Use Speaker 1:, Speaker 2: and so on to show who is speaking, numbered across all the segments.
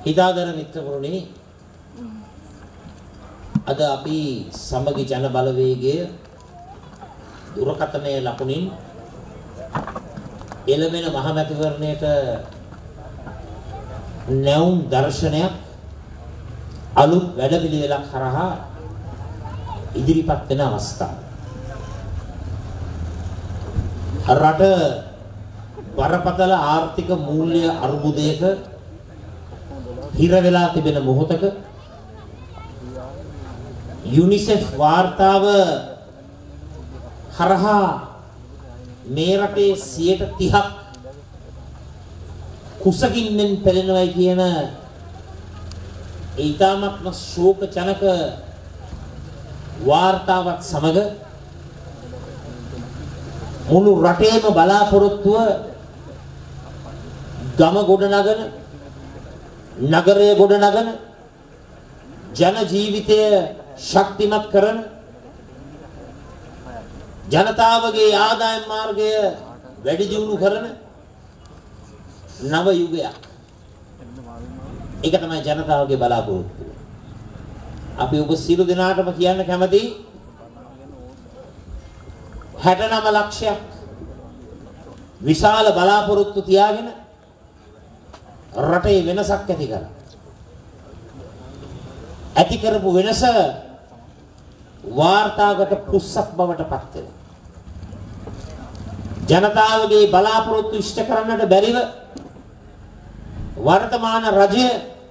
Speaker 1: හිතාදර මිත්‍රවරුනි අද අපි සමගි ජන බලවේගය දුරකථනයේ ලකුණින් එළවෙන මහමැතිවරණයට නැවුම් දර්ශනයක් අලුත් වැඩපිළිවෙලක් හරහා ඉදිරිපත් වෙන අවස්ථාව. රට බරපතල ආර්ථික මූල්‍ය අර්බුදයක හිර වෙලා තිබෙන මොහොතක යුනිසෙෆ් වාර්තාව හරහා මේ රටේ 30% කුසගින්නෙන් පෙළෙනවයි කියන ඊටමත්ම ශෝකජනක වාර්තාවත් සමග මුළු රටේම බලාපොරොත්තුව ගම ගොඩනගන නගරය ගොඩනගන ජන ජීවිතය ශක්තිමත් කරන ජනතාවගේ ආදායම් මාර්ගය වැඩි දියුණු කරන නව යුගයක්. ඒක තමයි ජනතාවගේ බලාපොරොත්තුව. අපි ඔබ සියලු දෙනාටම කියන්න කැමතියි 69 ලක්ෂයක් විශාල බලාපොරොත්තු තියාගෙන රටේ වෙනසක් ඇති කරා. ඇති කරපු වෙනස වාර්තාගත පුස්සක් බවට පත් වෙනවා. ජනතාවගේ බලාපොරොත්තු ඉෂ්ට කරන්නට බැරිව වර්තමාන රජය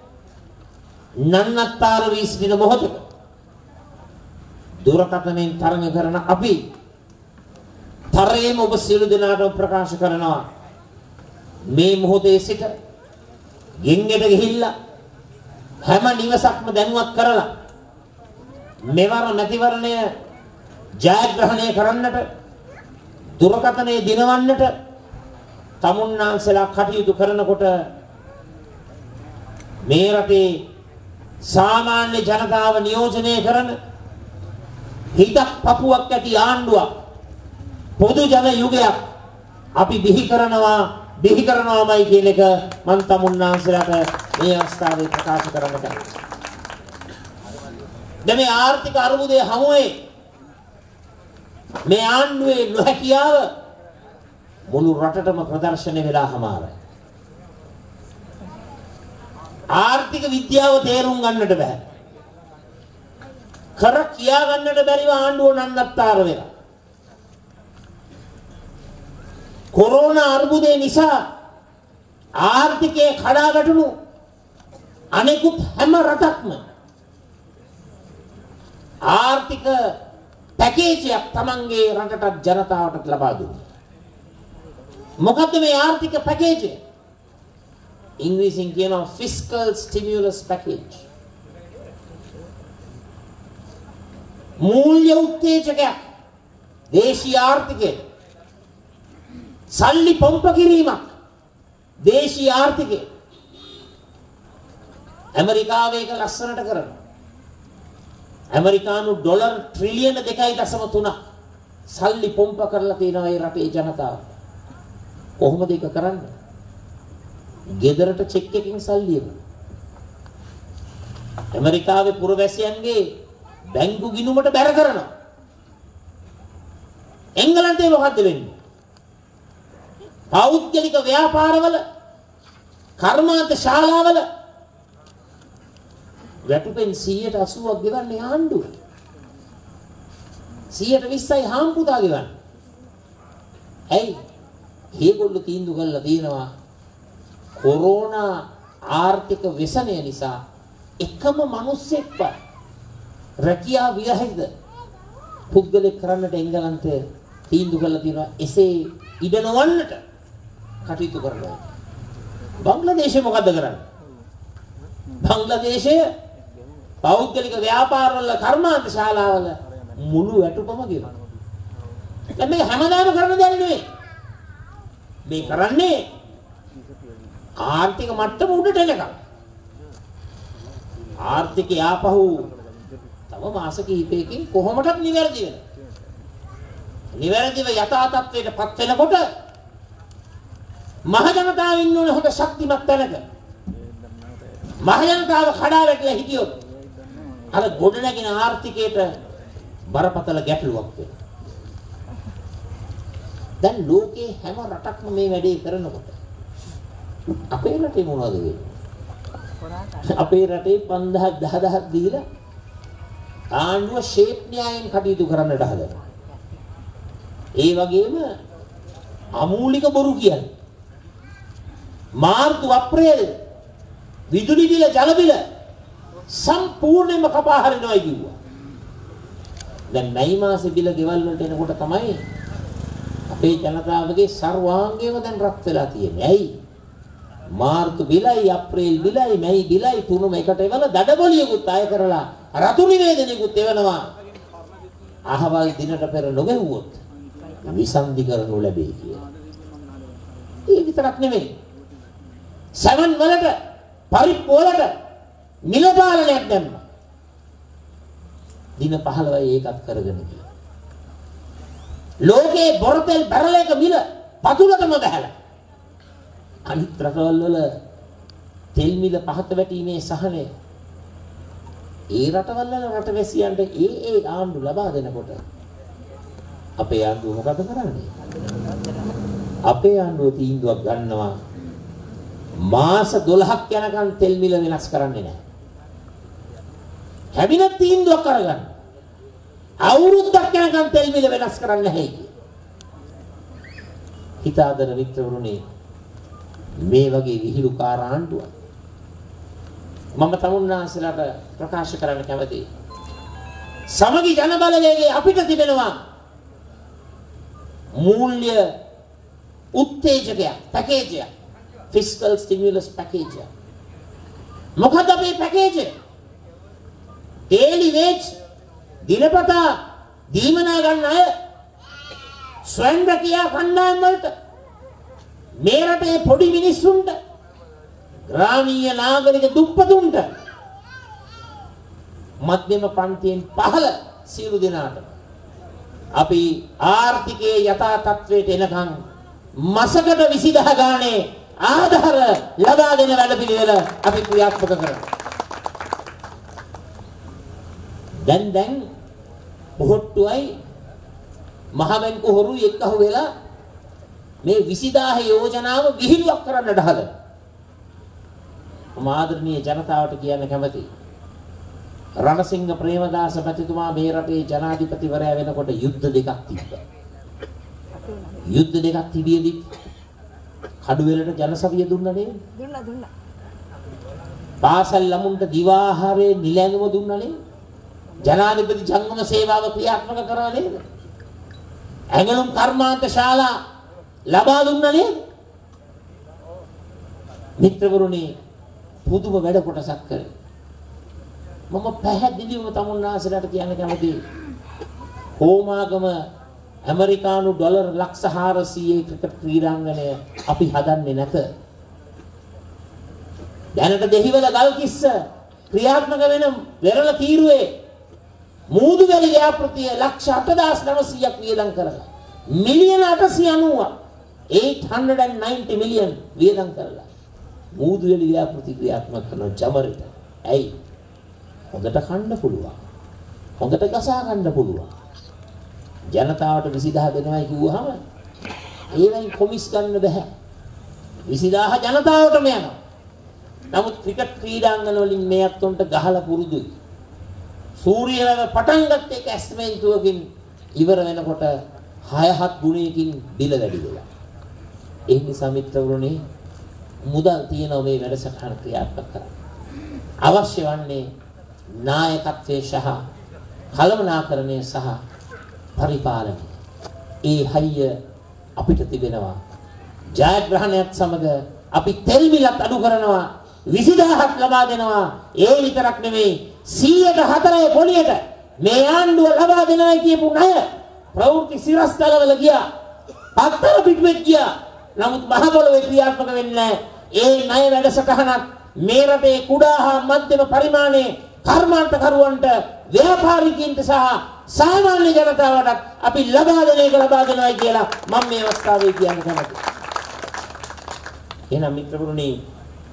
Speaker 1: නන්නත්තර වී සිටින මොහොතක දුරකථනයෙන් තරඟ කරන අපි තරයේම ඔබ සියලු දෙනාටම ප්‍රකාශ කරනවා මේ මොහොතේ සිට ගෙන්ගෙට ගිහිල්ලා හැම නිවසක්ම දැනුවත් කරලා මෙවර මැතිවරණය ජයග්‍රහණය කරන්නට දුරකථනයේ දිනවන්නට තමුන්නාන්සලා කටයුතු කරනකොට මේ රටේ සාමාන්‍ය ජනතාව නියෝජනය කරන හිතක් පපුවක් ඇති ආණ්ඩුවක් පොදු ජන යුගයක් අපි බිහි කරනවාමයි කියන එක මම තමුන්නාන්සලාට මේ අවස්ථාවේ ප්‍රකාශ කරන්න කැමතියි. දැන් මේ ආර්ථික අර්බුදයේ හමුවේ මේ ආණ්ඩුවේ නොහැකියාව මුළු රටටම ප්‍රදර්ශනය වෙලා හමාරයි. ආර්ථික විද්‍යාව තේරුම් ගන්නට බෑ. කර කියා ගන්නට බැරිව ආණ්ඩුව නන්නත්තර වෙලා. කොරෝනා අර්බුදය නිසා ආර්ථිකයේ කඩාවැටුණු අනෙකුත් හැම රටක්ම ආර්ථික පැකේජයක් තමන්ගේ රටට ජනතාවට ලබා දුන්නා. මොකද්ද මේ ආර්ථික පැකේජය? ඉංග්‍රීසියෙන් කියනවා fiscal stimulus package. මූල්‍ය උත්තේජකයක් දේශීය ආර්ථිකයට සල්ලි පොම්ප කිරීමක් දේශීය ආර්ථිකය. ඇමරිකාවේ එක ලස්සනට කරනවා. ඇමරිකානු ඩොලර් ට්‍රිලියන 2.3 සල්ලි පොම්ප කරලා තියෙනවා ඒ රටේ ජනතාව. කොහොමද ඒක කරන්නේ? ගෙදරට චෙක් එකකින් සල්ලි එනවා. ඇමරිකාවේ පුරවැසියන්ගේ බැංකු ගිණුමට බැර කරනවා. එංගලන්තේ මොකද්ද වෙන්නේ? පෞද්ගලික ව්‍යාපාරවල කර්මාන්ත ශාලාවල වැටුපෙන් 80%ක් ගෙවන්නේ ආණ්ඩුව. 20%යි හාම්පුතා ගෙවන්නේ. ඇයි? ඒගොල්ලෝ තීන්දුව කරලා තියෙනවා කොරෝනා ආර්ථික ව්‍යසනය නිසා එකම මිනිස්සෙක්ව රැකියාව විරහිත පුද්ගලෙක් කරන්නට එංගලන්තය තීන්දුව කරලා තියෙනවා. එසේ ඉඩ නොවන්නට කටයුතු කරනවා. බංග්ලාදේශය මොකද්ද කරන්නේ? බංග්ලාදේශය පෞද්ගලික ව්‍යාපාරවල කර්මාන්ත ශාලාවල මුළු වැටුපම ගෙවනවා. දැන් මේක හැමදාම කරන දෙයක් නෙවෙයි. මේ කරන්නේ ආර්ථික මට්ටම උඩට එනකම්. ආර්ථිකය ආපහු තව මාස කිහිපයකින් කොහොමදත් නිවැරදි වෙනවා. නිවැරදිව යථා තත්ත්වයට පත් වෙනකොට මහ ජනතාව ඉන්න ඕනේ හොඳ ශක්තිමත් තැනක. මහජනතාව කඩා වැටලා හිටියොත් අර ගොඩනැගෙන ආර්ථිකයට බරපතල ගැටලුවක් වෙනවා. දැන් ලෝකේ හැම රටක්ම මේ වැඩේ කරනකොට අපේ රටේ මොනවද වෙන්නේ? අපේ රටේ 5000ක් 10000ක් දීලා ආණ්ඩුව ෂේප් න්‍යායෙන් කටයුතු කරන්නට හදනවා. ඒ වගේම අමූලික බොරු කියන්නේ. මාර්තු අප්‍රේල් විදුලි බිල ජල බිල සම්පූර්ණයෙන්ම කපා හරිනවා කිව්වා. දැන් මැයි මාසේ බිල ගෙවල් වලට එනකොට තමයි අපේ ජනතාවගේ සර්වාංගයම දැන් රත් වෙලා තියෙන්නේ. ඇයි? මාර්තු බිලයි අප්‍රේල් බිලයි මැයි බිලයි තුනම එකට එවල දඩබොලියකුත් අය කරලා රතු නිවේදනයකුත් එවනවා. අහවල් දිනට පෙර නොගෙවුවොත් විසන්ධි කරනු ලැබේ කියලා. ඒ විතරක් නෙමෙයි. සෙවන් වලට පරිප්පු වලට මිල පාලනයක් දැම්මා. දින 15යි ඒකත් කරගෙන ගියා. ලෝකේ බොරතෙල් බැරලයක මිල පතුලටම බහැලා. අනිත් රටවල් වල තෙල් මිල පහත වැටීමේ සහනය ඒ රටවල් වල රටවැසියන්ට ඒ ආණ්ඩු ලබා දෙනකොට අපේ ආණ්ඩුව මොකද කරන්නේ? අපේ ආණ්ඩුව තීන්දුවක් ගන්නවා මාස 12ක් යනකම් තෙල් මිල වෙනස් කරන්නේ නැහැ. කැබිනට් තීන්දුවක් කරගන්න. අවුරුද්දක් යනකම් තෙල් මිල වෙනස් කරන්නේ නැහැ කිය. හිතාදර මිත්‍රවරුනි මේ වගේ විහිළුකාර ආණ්ඩුවක් මම තමුන්නාන්සලාට ප්‍රකාශ කරන්න කැමතියි. සමගි ජන බලවේගයේ අපිට තිබෙනවා මූල්‍ය උත්තේජකයක් පැකේජයක් fiscal stimulus package. මොකද අපේ පැකේජ් daily wage දිනපතා දීමනා ගන්න අය ස්වයං රැකියා කණ්ඩායම් වලට මේ රටේ පොඩි මිනිස්සුන්ට ග්‍රාමීය නාගරික දුප්පතුන්ට මධ්‍යම පන්තියෙන් පහළ සියලු දෙනාට අපි ආර්ථිකයේ යථා තත්ත්වයට එනකන් මාසකට 20000 ගානේ ආධාර ලබා දෙන වැඩපිළිවෙල අපි ක්‍රියාත්මක කරනවා. දැන් බොහොට්ටුවයි මහ බැංකු හොරුයි එක්කහුව වෙලා මේ 20000 යෝජනාව විහිළුවක් කරන්නට හදන. මාදරණීය ජනතාවට කියන්න කැමතියි. රණසිංහ ප්‍රේමදාස මැතිතුමා මේ රටේ ජනාධිපතිවරයා වෙනකොට යුද්ධ දෙකක් තිබ්බා. යුද්ධ දෙකක් තිබියදී කඩුවෙලට ජනසවිය දුන්නා නේද? දුන්නා. පාසල් ළමුන්ට දිවාහාරයේ නිලැඳුම දුන්නා නේද? ජනාධිපති ජංගම සේවාව ක්‍රියාත්මක කරා නේද? ඇඟලුම් කර්මාන්ත ශාලා ලබා දුන්නා නේද? මිත්‍රවරුනි පුදුම වැඩ කොටසක් කරේ. මම පැහැදිලිවම තමුන්නාසලට කියන්න කැමතියි. හෝමාගම ඇමරිකානු ඩොලර් ලක්ෂ 400 ක්‍රිකට් ක්‍රීඩාංගණය අපි හදන්නේ නැත. දැනට දෙහිවල ගල්කිස්ස ක්‍රියාත්මක වෙන වෙරළ තීරුවේ මූදු වැලි ව්‍යාපෘතිය ලක්ෂ 8900ක් වියදම් කරලා මිලියන 890ක් 890 මිලියන් වියදම් කරලා මූදු වැලි ව්‍යාපෘති ක්‍රියාත්මක කරන ජමරිට. ඇයි? හොඳට කන්න පුළුවන්. හොඳට ගසා ගන්න පුළුවන්. ජනතාවට 20000 දෙනවයි කිව්වහම ඒවෙන් කොමිස් ගන්න බෑ. 20000 ජනතාවටම යනවා. නමුත් ක්‍රිකට් ක්‍රීඩාංගන වලින් මේ අත්ොන්ට ගහලා පුරුදුයි. සූර්යවැව පටන් ගත්ත එක ඇස්මෙන්තුවකින් ඉවර වෙනකොට 6-7 ගුණයකින් බිල වැඩි වෙලා. ඒ නිසා මිත්‍රවරුනි මුදල් තියන මේ වැඩසටහන ක්‍රියාත්මක කරන්න. අවශ්‍ය වන්නේ නායකත්වයේ සහ කළමනාකරණය සහ පරිපාලනය. ඒ හයිය අපිට තිබෙනවා. ජයග්‍රහණයත් සමග අපි තෙල් මිලත් අඩු කරනවා. 20000ක් ලබා දෙනවා. ඒ විතරක් නෙමෙයි 104 පොලියට මේ ආණ්ඩුව ලබා දෙනවා කියපු ණය ප්‍රවෘත්ති සිරස්තලවල ගියා. පත්තර පිටුවෙත් ගියා. නමුත් මහ පොළොවේ ක්‍රියාත්මක වෙන්නේ නැහැ. ඒ ණය වැඩසටහනක් මේ රටේ කුඩා හා මධ්‍යම පරිමාණයේ කර්මාන්තකරුවන්ට ව්‍යාපාරිකයින්ට සහ සාමාන්‍ය ජනතාවට අපි ලබා දෙන එක ලබා දෙනවායි කියලා මම මේ අවස්ථාවේ කියන්න කැමතියි. එහෙනම් මිත්‍රවරුනි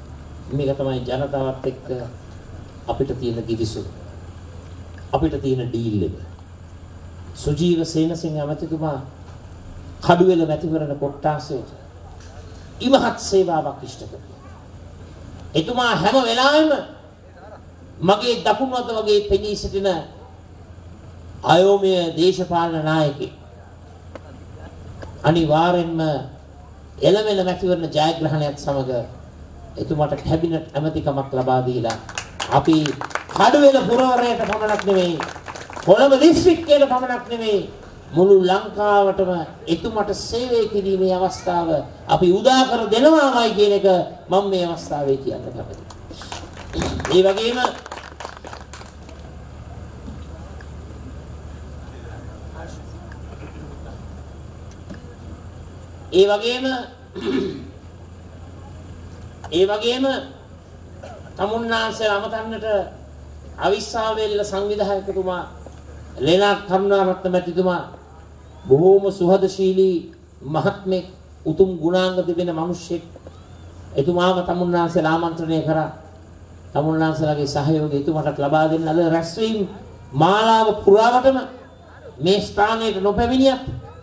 Speaker 1: මේක තමයි ජනතාවත් එක්ක අපිට තියෙන කිවිසුම. අපිට තියෙන ඩීල් එක. සුජීව සේනසිංහ ඇමතිතුමා කඩුවෙල මැතිවරණ කොට්ටාසයට ඉමහත් සේවාවක් ඉෂ්ට කළා. එතුමා හැම වෙලාවෙම මගේ දකුණු අත වගේ පෙනී සිටින අයෝමය දේශපාලන නායකයෙක්. අනිවාර්යෙන්ම එළවෙන මැතිවරණ ජයග්‍රහණයත් සමග එතුමාට කැබිනට් ඇමතිකමක් ලබා දීලා අපි කඩුවෙල පුරවරයට පමණක් නෙවෙයි කොළඹ දිස්ත්‍රික්කයට පමණක් නෙවෙයි මුළු ලංකාවටම එතුමාට සේවය කිරීමේ අවස්ථාව අපි උදා කර දෙනවාමයි කියන එක මම මේ අවස්ථාවේ කියන්න කැමතියි. ඒ වගේම තමුන්නාන්සේ අමතන්නට අවිස්සාවේල්ල සංවිධායකතුමා ලේනාත් කරුණාරත්න මැතිතුමා බොහෝම සුහදශීලී මහත්මෙක් උතුම් ගුණාංග තිබෙන මිනිසෙක්. එතුමාම තමුන්නාන්සේලා ආමන්ත්‍රණය කරා. තමුන්නාන්සේලාගේ සහයෝගය එතුමාට ලබා දෙන්න අද රැස්වීම මාලාව පුරාවටම මේ ස්ථානයට නොපැමිණියත්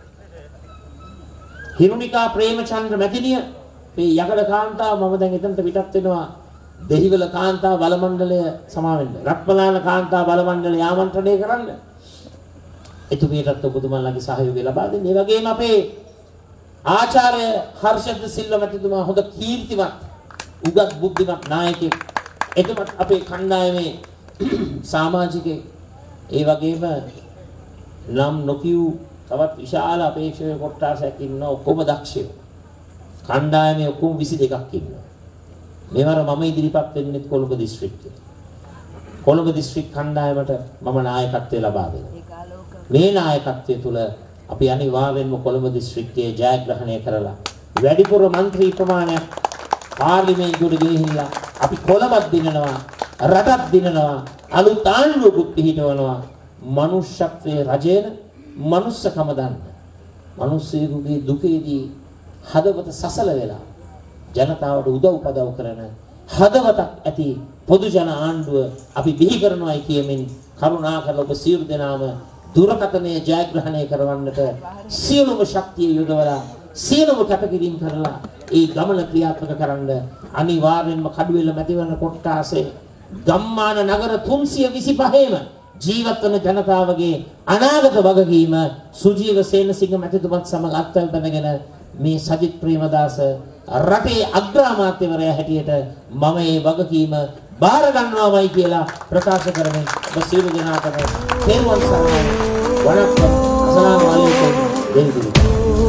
Speaker 1: හිරුනිකා ප්‍රේමචන්ද්‍ර මැතිණිය මේ යකඩ කාන්තාව මම දැන් එතනට පිටත් වෙනවා දෙහිවල කාන්තා බල මණ්ඩලය සමාවෙන්න රත්මලාන කාන්තා බල මණ්ඩලය ආමන්ත්‍රණය කරන්න එතුමියටත් ඔබතුමාලාගේ සහයෝගය ලබා දෙන්න. ඒ වගේම අපේ ආචාර්ය හර්ෂද සිල්වා මැතිතුමා හොඳ කීර්තිමත් උගත් බුද්ධිමත් නායකයෙක්. එතුමත් අපේ කණ්ඩායමේ සමාජිකයෙක්. ඒ වගේම නම් නොකියූ තවත් විශාල අපේක්ෂක කොටසක් ඉන්නවා. ඔක්කොම දක්ෂයෝ. කණ්ඩායමේ ඔක්කොම 22ක් ඉන්නවා. මේවර මම ඉදිරිපත් වෙන්නේ කොළඹ දිස්ත්‍රික්කයේ. කොළඹ දිස්ත්‍රික් කණ්ඩායමට මම නායකත්වය ලබා දෙනවා. මේ නායකත්වය තුල අපි අනිවාර්යෙන්ම කොළඹ දිස්ත්‍රික්කයේ ජයග්‍රහණය කරලා වැඩිපුර മന്ത്രി ප්‍රමාණයක් පාර්ලිමේන්තුවට ගෙනහිල්ලා අපි කොළඹත් දිනනවා රටත් දිනනවා අලුත් ආණ්ඩුවකුත් පිහිටවනවා. මනුෂ්‍යත්වයේ රජේන මනුස්සකම දන්න මිනිස්සුගේ දුකේදී හදවත සසල වෙලා ජනතාවට උදව් උපදව් කරන හදවතක් ඇති පොදු ජන ආණ්ඩුව අපි බිහි කරනවායි කියමින් කරුණාකරලා ඔබ සියලු දෙනාම දුරකථනයේ ජයග්‍රහණය කරවන්නට සියලුම ශක්තිය යොදවලා සියලුම කැපකිරීම කරලා ඒ ගමන ක්‍රියාත්මක කරන්න අනිවාර්යෙන්ම කඩුවෙල මැතිවරණ කොට්ටාසේ ගම්මාන නගර 325ම ජීවත් වන ජනතාවගේ අනාගත වගකීම සුජීව සේනසිංහ මැතිතුමත් සමග අත්වැල් බැඳගෙන මේ සජිත් ප්‍රේමදාස රටේ අග්‍රාමාත්‍යවරයා හැටියට මම මේ වගකීම බාර ගන්නවාමයි කියලා ප්‍රකාශ කරමින් ඔබ සියලු දෙනාටම තෙරුවන් සරණයි. වණක්කම්. අස්ලාම් අලයිකුම්. දෙවියන්